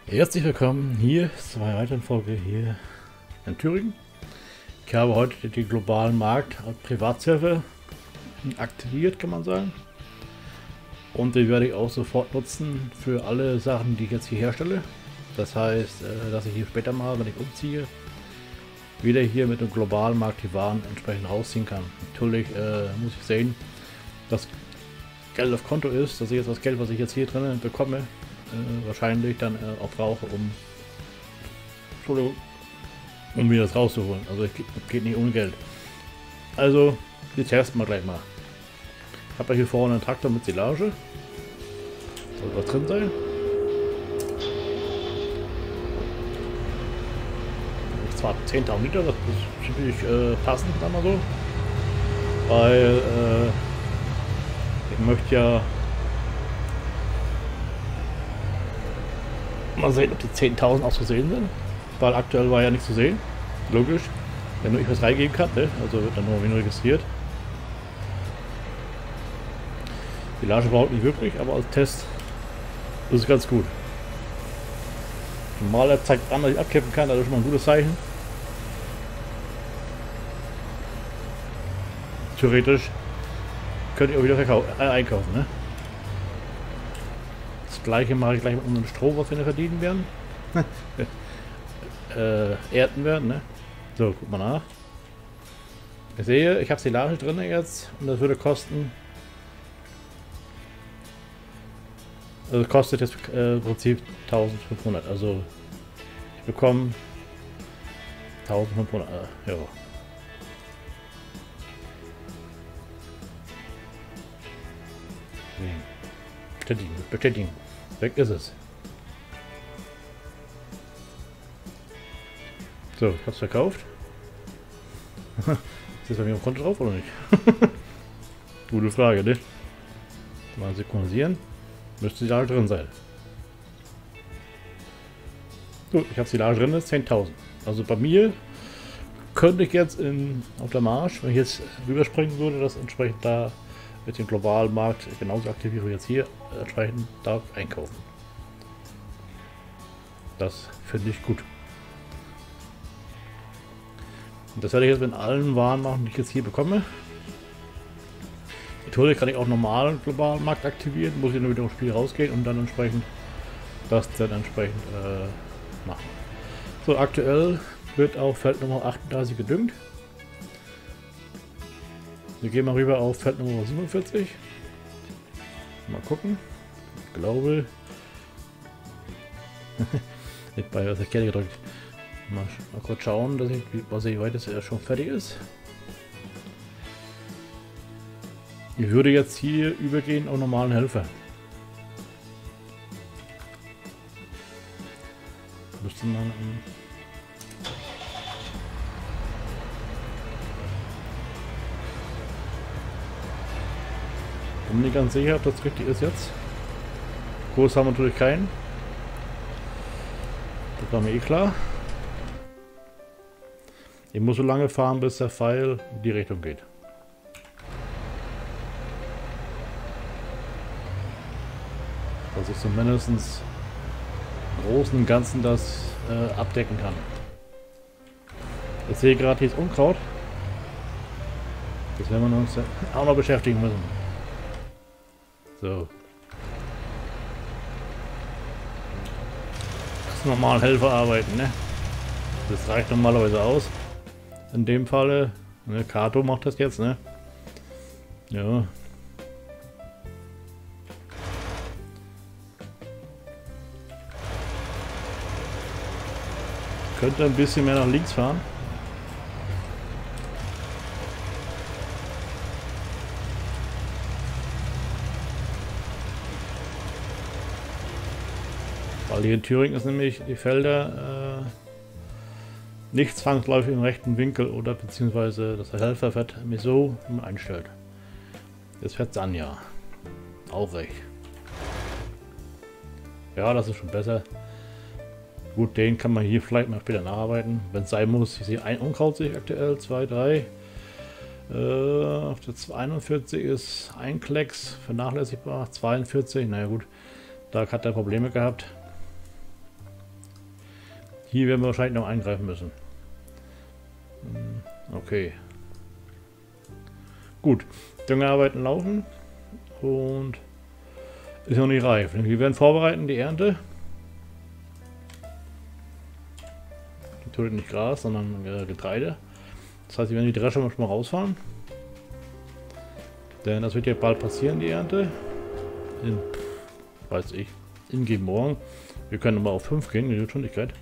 Herzlich willkommen hier zu einer weiteren Folge hier in Thüringen. Ich habe heute den globalen Markt als Privatserver aktiviert, kann man sagen. Und den werde ich auch sofort nutzen für alle Sachen, die ich jetzt hier herstelle. Das heißt, dass ich hier später mal, wenn ich umziehe, wieder hier mit dem globalen Markt die Waren entsprechend rausziehen kann. Natürlich muss ich sehen, dass Geld auf Konto ist, dass ich jetzt das Geld, was ich jetzt hier drin bekomme, wahrscheinlich dann auch brauche, um mir das rauszuholen. Also es geht nicht ohne Geld. Also, wir testen mal gleich mal. Ich habe ja hier vorne einen Traktor mit Silage. Soll was drin sein? Zwar 10.000 Liter, das ist ziemlich passend, sagen wir so. Weil ich möchte ja mal sehen, ob die 10.000 auch zu sehen sind. Weil aktuell war ja nicht zu sehen. Logisch. Wenn nur ich was reingeben kann, ne? Also wird dann nur registriert. Die Silage braucht nicht wirklich, aber als Test ist es ganz gut. Normaler zeigt an, dass ich abkippen kann, das ist schon mal ein gutes Zeichen. Theoretisch könnt ihr auch wieder einkaufen, ne? Das gleiche mache ich gleich mit unserem Strom, was wir da verdienen werden. Ernten werden, ne? So, guck mal nach. Ich sehe, ich habe Silage drin jetzt und das würde kosten. Also kostet jetzt im Prinzip 1500. Also ich bekomme 1500. Ja. Bestätigen, bestätigen. Weg ist es. So, ich hab's verkauft. Ist das bei mir auf Konto drauf oder nicht? Gute Frage, ne? Mal synchronisieren. Müsste Silage drin sein. Gut, ich habe Silage drin, ist 10.000. Also bei mir könnte ich jetzt auf der Marsch, wenn ich jetzt rüberspringen würde, das entsprechend da mit dem globalen Markt genauso aktiviere wie jetzt hier, entsprechend da einkaufen. Das finde ich gut. Und das werde ich jetzt mit allen Waren machen, die ich jetzt hier bekomme. Natürlich kann ich auch normalen globalen Markt aktivieren, muss ich nur wieder im Spiel rausgehen und dann entsprechend das dann entsprechend machen. So, aktuell wird auf Feld Nummer 38 gedüngt. Wir gehen mal rüber auf Feld Nummer 47. Mal gucken. Ich glaube. Ich habe das Kette gedrückt. Mal kurz schauen, dass wie weit es schon fertig ist. Ich würde jetzt hier übergehen auf normalen Helfer. Müsste man. Ich bin nicht ganz sicher, ob das richtig ist jetzt. Kurs haben wir natürlich keinen. Das war mir eh klar. Ich muss so lange fahren, bis der Pfeil in die Richtung geht. Dass ich zumindest im Großen und Ganzen das abdecken kann. Ich sehe gerade, hier ist Unkraut. Das werden wir uns auch noch beschäftigen müssen. So. Das normal Helfer arbeiten, ne? Das reicht normalerweise aus. In dem Falle, ne, Kato macht das jetzt, ne? Ja. Könnte ein bisschen mehr nach links fahren. Weil hier in Thüringen ist nämlich die Felder nicht zwangsläufig im rechten Winkel oder beziehungsweise das Helfer fährt mich so einstellt. Jetzt fährt es an, ja. Auch recht. Ja, das ist schon besser. Gut, den kann man hier vielleicht mal später nacharbeiten, wenn es sein muss. Ich sehe ein Unkraut sich aktuell, 2, 3. Auf der 41 ist ein Klecks vernachlässigbar, 42, naja gut, da hat er Probleme gehabt. Hier werden wir wahrscheinlich noch eingreifen müssen. Okay. Gut. Düngerarbeiten laufen. Und ist noch nicht reif. Wir werden vorbereiten die Ernte. Natürlich nicht Gras, sondern Getreide. Das heißt, wir werden die Drescher schon mal rausfahren. Denn das wird ja bald passieren, die Ernte. In, weiß ich, in gegen morgen. Wir können aber auf 5 gehen, die Geschwindigkeit.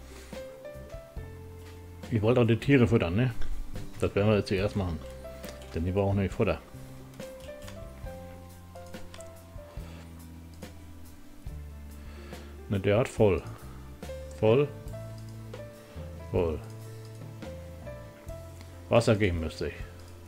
Ich wollte auch die Tiere füttern, ne? Das werden wir jetzt zuerst machen. Denn die brauchen nämlich Futter. Ne, der hat voll. Voll. Voll. Wasser geben müsste ich.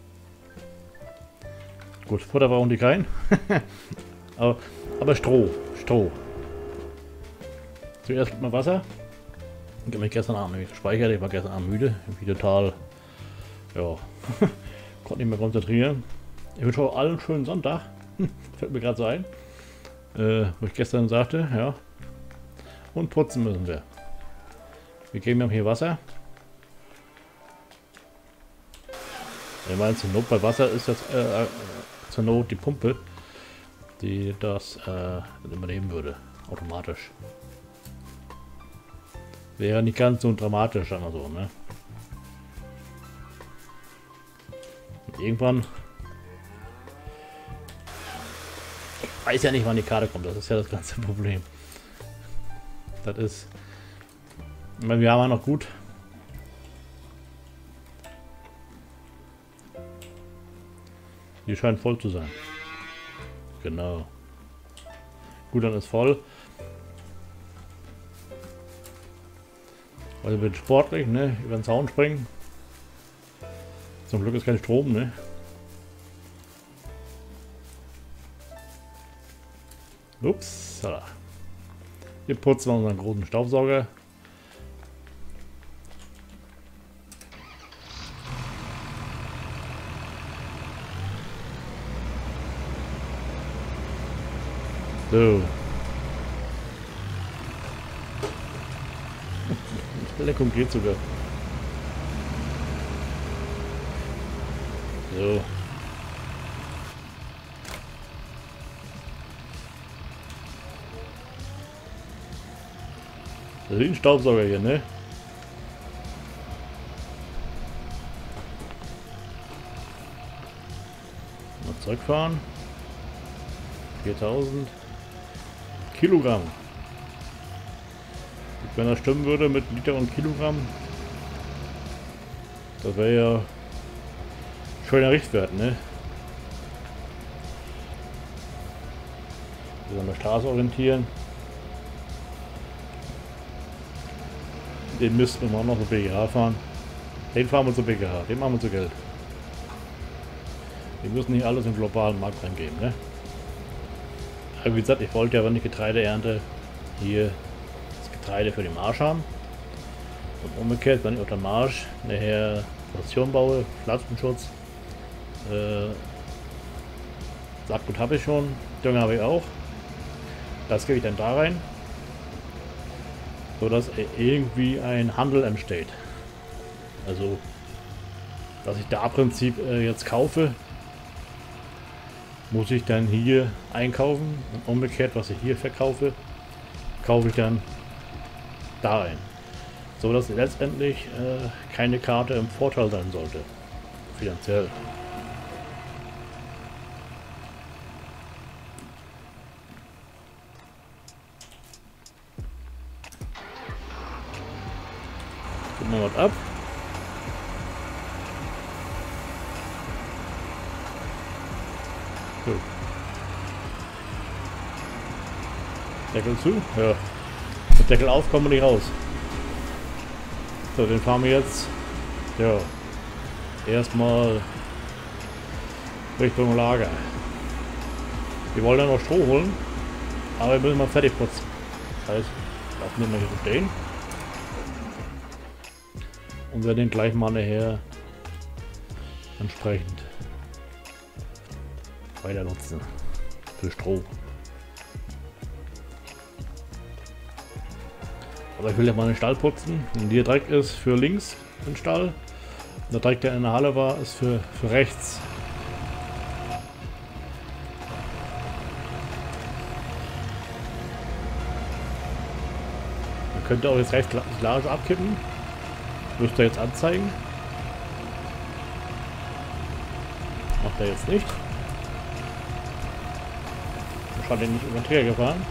Gut, Futter brauchen die kein. aber Stroh. Stroh. Zuerst mal Wasser. Ich habe mich gestern Abend nämlich gespeichert. Ich war gestern Abend müde. Ich bin total. Ja. Konnte nicht mehr konzentrieren. Ich wünsche euch allen einen schönen Sonntag. Fällt mir gerade so ein. Wo ich gestern sagte, ja. Und putzen müssen wir. Wir geben ihm hier Wasser. Ich meine, zur Not bei Wasser ist das zur Not die Pumpe, die das übernehmen würde. Automatisch. Wäre nicht ganz so dramatisch, sagen wir so, ne? Und irgendwann. Ich weiß ja nicht, wann die Karte kommt, das ist ja das ganze Problem. Das ist. Ich meine, wir haben ja noch gut. Die scheint voll zu sein. Genau. Gut, dann ist voll. Also wird sportlich, ne? Über den Zaun springen. Zum Glück ist kein Strom, ne? Ups. Wir putzen unseren großen Staubsauger. So. Leckung geht sogar. So. Das ist ein Staubsauger hier, ne? Mal zurückfahren. 4000 Kilogramm. Wenn das stimmen würde mit Liter und Kilogramm, das wäre ja schöner Richtwert, ne? Wir an der Straße orientieren. Den müssten wir auch noch zur BGH fahren. Den fahren wir zur BGH, den machen wir zu Geld. Wir müssen nicht alles im globalen Markt reingeben, ne? Aber wie gesagt, ich wollte ja, wenn ich Getreide ernte, hier das Getreide für den Marsch haben. Und umgekehrt, wenn ich auf der Marsch nachher Produktion baue, Pflanzenschutz, Saatgut habe ich schon, Dünger habe ich auch. Das gebe ich dann da rein, so dass irgendwie ein Handel entsteht. Also, dass ich da im Prinzip jetzt kaufe, muss ich dann hier einkaufen und umgekehrt, was ich hier verkaufe, kaufe ich dann da ein. So dass letztendlich keine Karte im Vorteil sein sollte, finanziell. Gucken wir mal ab. So. Deckel zu? Ja. Mit Deckel auf kommen wir nicht raus. So, den fahren wir jetzt. Ja. Erstmal Richtung Lager. Wir wollen dann noch Stroh holen, aber wir müssen mal fertig putzen. Das heißt, lassen wir mal hier so stehen. Und werden den gleich mal nachher entsprechend weiter nutzen für Stroh. Aber ich will ja mal den Stall putzen. Und hier direkt ist für links ein Stall. Und der direkt, der in der Halle war, ist für rechts. Man könnte auch jetzt rechts die Silage abkippen. Müsste er jetzt anzeigen. Macht er jetzt nicht. Wahrscheinlich nicht über den Träger gefahren.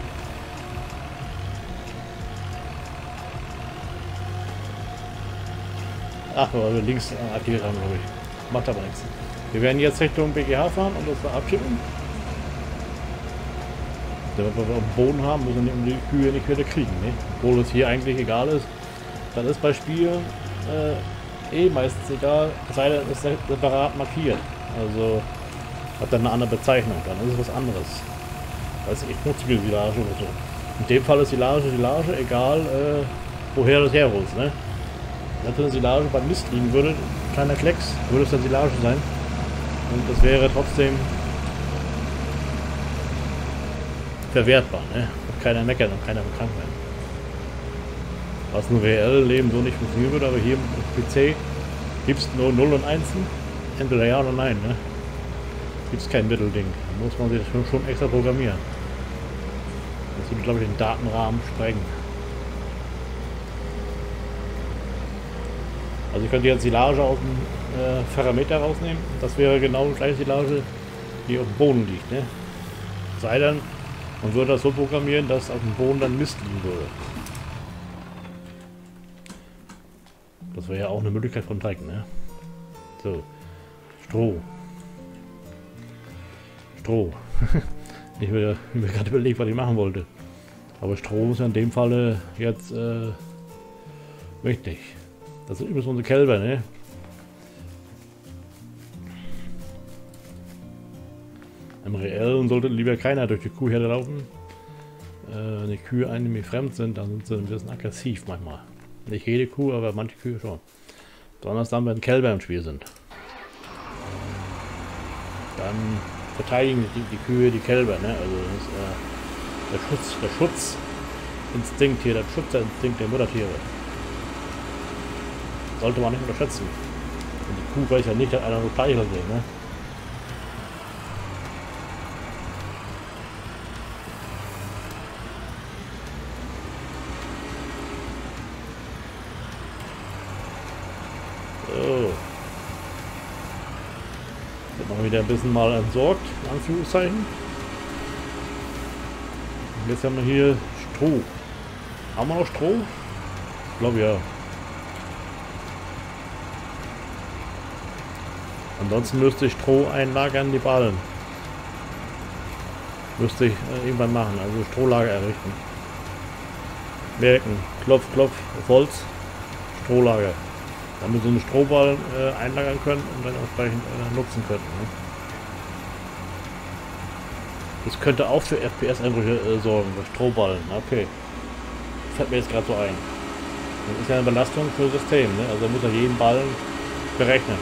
Ach, weil wir links aktiviert haben, glaube ich. Macht aber nichts. Wir werden jetzt Richtung BGH fahren und das da abkippen. Damit wir auf dem Boden haben, müssen wir die Kühe nicht wieder kriegen. Ne? Obwohl es hier eigentlich egal ist. Dann ist bei Spielen meistens egal, es sei denn, es ist separat markiert. Also hat dann eine andere Bezeichnung, dann ist es was anderes. Weiß ich, schmutzige Silage oder so. In dem Fall ist Silage, egal woher das herholt. Ne? Wenn eine Silage beim Mist liegen würde, ein kleiner Klecks, würde es dann Silage sein. Und das wäre trotzdem verwertbar. Ne? Wird keiner meckern und keiner bekannt werden. Was im reellen Leben so nicht funktionieren würde, aber hier im PC gibt es nur 0 und 1. Entweder ja oder nein. Ne? Gibt es kein Mittelding. Da muss man sich das schon extra programmieren. Das würde, glaube ich, den Datenrahmen sprengen. Also ich könnte jetzt Silage aus dem Parameter rausnehmen. Das wäre genau die gleiche Silage, die auf dem Boden liegt. Ne? Sei denn, man würde das so programmieren, dass auf dem Boden dann Mist liegen würde. Das wäre ja auch eine Möglichkeit von Teig, ne? So. Stroh. Ich mir gerade überlegt, was ich machen wollte. Aber Stroh ist ja in dem Falle jetzt wichtig. Das sind übrigens unsere Kälber, ne? Im Reellen sollte lieber keiner durch die Kuhherde laufen. Wenn die Kühe einem fremd sind, dann sind sie ein bisschen aggressiv manchmal. Nicht jede Kuh, aber manche Kühe schon. Besonders dann, wenn Kälber im Spiel sind. Dann verteidigen die Kühe die Kälber, ne? Also das ist der Schutzinstinkt hier, der Schützerinstinkt der Muttertiere. Sollte man nicht unterschätzen. Und die Kuh weiß ja nicht, dass einer so Speichel will, ne? So. Wird mal wieder ein bisschen mal entsorgt, in Anführungszeichen. Und jetzt haben wir hier Stroh. Haben wir noch Stroh? Ich glaube ja. Ansonsten müsste ich Stroh einlagern, die Ballen. Müsste ich irgendwann machen, also Strohlager errichten. Merken, Klopf, Klopf, auf Holz, Strohlager. Damit wir so eine Strohballen einlagern können und dann entsprechend nutzen könnten. Ne? Das könnte auch für FPS-Einbrüche sorgen, das Strohballen. Okay. Das fällt mir jetzt gerade so ein. Das ist ja eine Belastung für das System, ne? Also muss er jeden Ballen berechnen.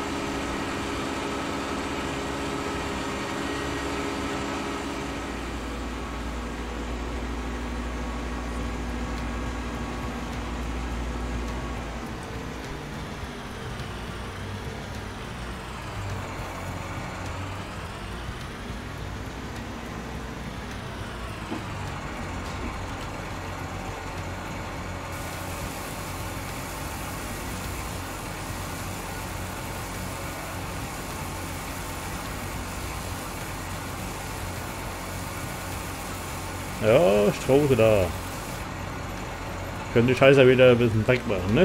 Ja, Stroh ist da. Können die Scheiße wieder ein bisschen Dreck machen, ne?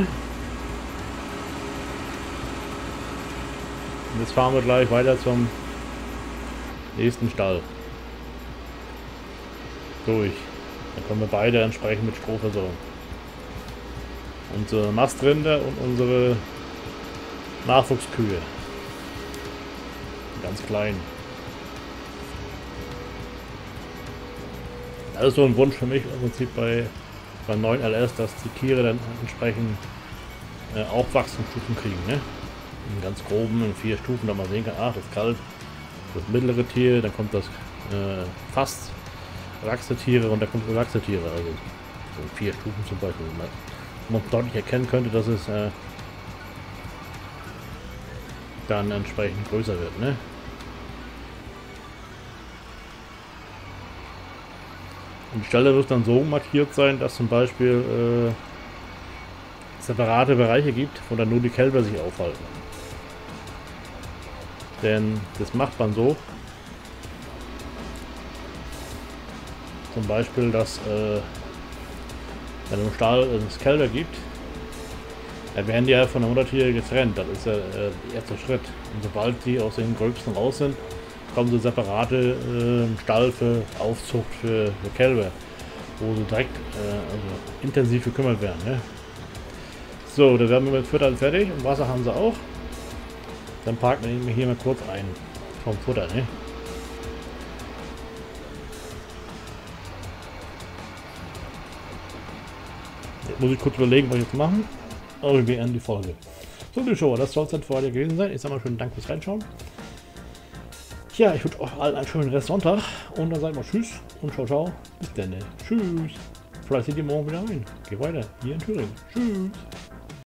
Und jetzt fahren wir gleich weiter zum nächsten Stall. Durch. Dann können wir beide entsprechend mit Stroh versorgen. Unsere Mastrinder und unsere Nachwuchskühe. Ganz klein. Das ist so ein Wunsch für mich im Prinzip beim neuen LS, dass die Tiere dann entsprechend auch Wachstumsstufen kriegen. Ne? In ganz groben, in 4 Stufen, da man sehen kann, ach, das ist kalt, das mittlere Tier, dann kommt das fast Wachsetiere und dann kommt das Wachsetiere. Also so 4 Stufen zum Beispiel, wo man deutlich erkennen könnte, dass es dann entsprechend größer wird, ne? Und die Stelle wird dann so markiert sein, dass zum Beispiel separate Bereiche gibt, wo dann nur die Kälber sich aufhalten. Denn das macht man so. Zum Beispiel, dass wenn es im Stall es Kälber gibt, dann werden die ja von der Muttertiere getrennt. Das ist ja der erste Schritt. Und sobald die aus den Gröbsten raus sind, kommen so separate Stall für Aufzucht für Kälber, wo sie direkt also intensiv gekümmert werden. Ne? So, da werden wir mit Futter fertig und Wasser haben sie auch. Dann parken wir hier mal kurz ein vom Futter. Ne? Jetzt muss ich kurz überlegen, was ich jetzt machen. Aber wir beenden die Folge. So, die Show, das soll es dann für heute gewesen sein. Ich sage mal schönen Dank fürs Reinschauen. Ja, ich wünsche euch allen einen schönen Rest Sonntag und dann sagt mal Tschüss und ciao, ciao. Bis dann. Tschüss. Vielleicht seht ihr morgen wieder rein. Geht weiter hier in Thüringen. Tschüss.